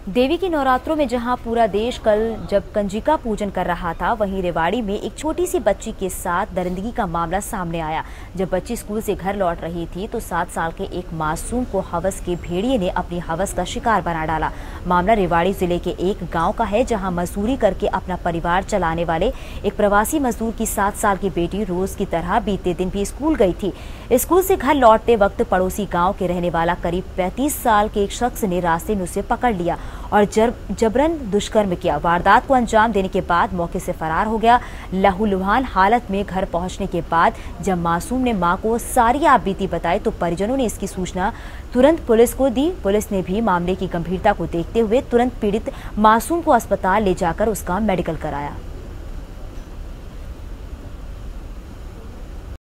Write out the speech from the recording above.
देवी की नवरात्रों में जहां पूरा देश कल जब कंजिका पूजन कर रहा था, वहीं रेवाड़ी में एक छोटी सी बच्ची के साथ दरिंदगी का मामला सामने आया। जब बच्ची स्कूल से घर लौट रही थी तो 7 साल के एक मासूम को हवस के भेड़िए ने अपनी हवस का शिकार बना डाला। मामला रेवाड़ी जिले के एक गांव का है, जहां मजदूरी करके अपना परिवार चलाने वाले एक प्रवासी मजदूर की 7 साल की बेटी रोज की तरह बीते दिन भी स्कूल गई थी। स्कूल से घर लौटते वक्त पड़ोसी गाँव के रहने वाला करीब 35 साल के एक शख्स ने रास्ते में उसे पकड़ लिया और जबरन दुष्कर्म किया। वारदात को अंजाम देने के बाद मौके से फरार हो गया। लहूलुहान हालत में घर पहुंचने के बाद जब मासूम ने मां को सारी आपबीती बताई तो परिजनों ने इसकी सूचना तुरंत पुलिस को दी। पुलिस ने भी मामले की गंभीरता को देखते हुए तुरंत पीड़ित मासूम को अस्पताल ले जाकर उसका मेडिकल कराया।